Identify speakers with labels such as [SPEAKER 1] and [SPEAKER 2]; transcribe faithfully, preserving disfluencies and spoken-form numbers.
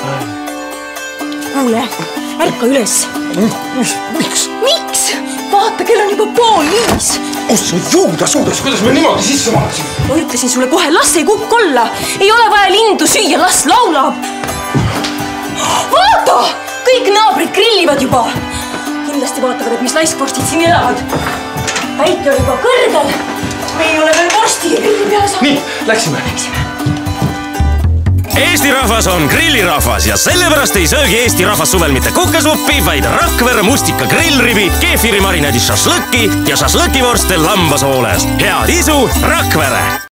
[SPEAKER 1] kuule, ärka üles.
[SPEAKER 2] Miks?
[SPEAKER 1] Miks? Vaata, kell on juba pool viis.
[SPEAKER 2] Kus sa juuda suudas? Kuidas me niimoodi sisse mahasin?
[SPEAKER 1] Ma ütlesin sulle kohe, las ei kukk olla. Ei ole vaja lindu süüa, las laulab. Vaata! Kõik naabrid grillivad juba. Kindlasti vaatavad, et mis laiskvorstid siin elavad. Päike on juba kõrgel. Me ei ole veel vorsti grilli peale saanud.
[SPEAKER 2] Nii, läksime.
[SPEAKER 1] Läksime.
[SPEAKER 3] Eesti rahvas on grillirahvas ja sellepärast ei söögi Eesti rahvas suvel mitte kukesuppi, vaid Rakvere mustika grillribi, keefiri marinaadis šašlõkki ja šašlõkivorste lambasooles. Head isu, Rakvere!